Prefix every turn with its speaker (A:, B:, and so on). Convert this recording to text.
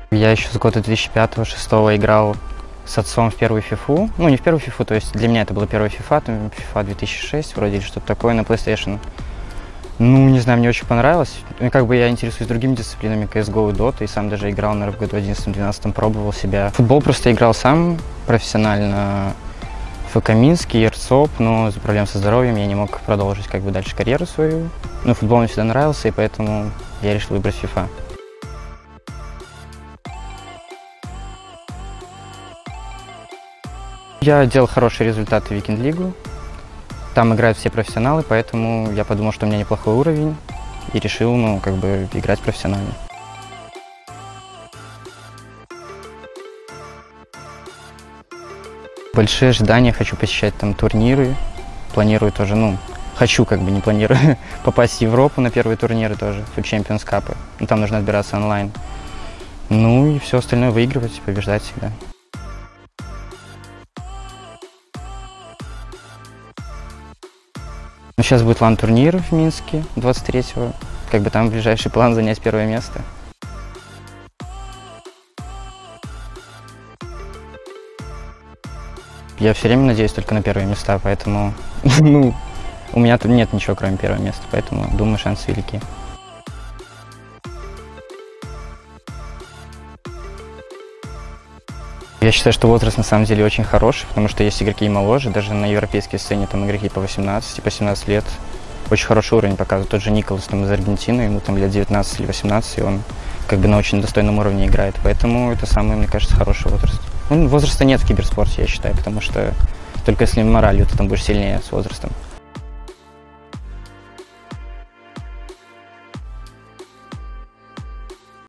A: Я еще с года 2005-2006 играл с отцом в первую фифу. Ну, не в первую фифу, то есть для меня это была первая фифа, там FIFA 2006 вроде или что-то такое на PlayStation. Ну, не знаю, мне очень понравилось. И как бы я интересуюсь другими дисциплинами, CSGO и Dota, и сам даже играл, наверное, в году 11-12, пробовал себя. Футбол просто играл сам профессионально, ФК Минск, РЦОП, но из-за проблем со здоровьем я не мог продолжить как бы дальше карьеру свою. Но футбол мне всегда нравился, и поэтому я решил выбрать FIFA. Я делал хорошие результаты в Weekend League. Там играют все профессионалы, поэтому я подумал, что у меня неплохой уровень, и решил, ну, как бы играть профессионально. Большие ожидания, хочу посещать там турниры, планирую тоже, ну, хочу, как бы не планирую, попасть в Европу на первые турниры тоже, FUT Champions Cup. Ну, там нужно отбираться онлайн. Ну и все остальное выигрывать, побеждать всегда. Ну, сейчас будет лан-турнир в Минске 23-го. Как бы там ближайший план занять первое место. Я все время надеюсь только на первые места, поэтому ну, у меня тут нет ничего, кроме первого места, поэтому думаю, шансы велики. Я считаю, что возраст на самом деле очень хороший, потому что есть игроки и моложе, даже на европейской сцене там игроки по 18, по 17 лет. Очень хороший уровень показывает. Тот же Николас там, из Аргентины, ему там лет 19 или 18, и он как бы на очень достойном уровне играет. Поэтому это самый, мне кажется, хороший возраст. Ну, возраста нет в киберспорте, я считаю, потому что только если моралью ты там будешь сильнее с возрастом.